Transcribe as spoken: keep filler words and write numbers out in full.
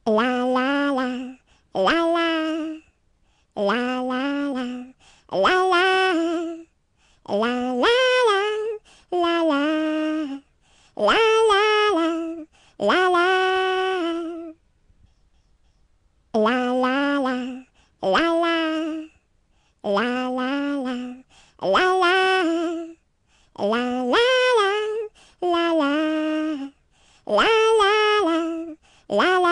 La la la, la la, la la la, la la, la la la, la la, la la la, la la. La la la, la la, la la la, la la, la la la, la la, la la la, la la.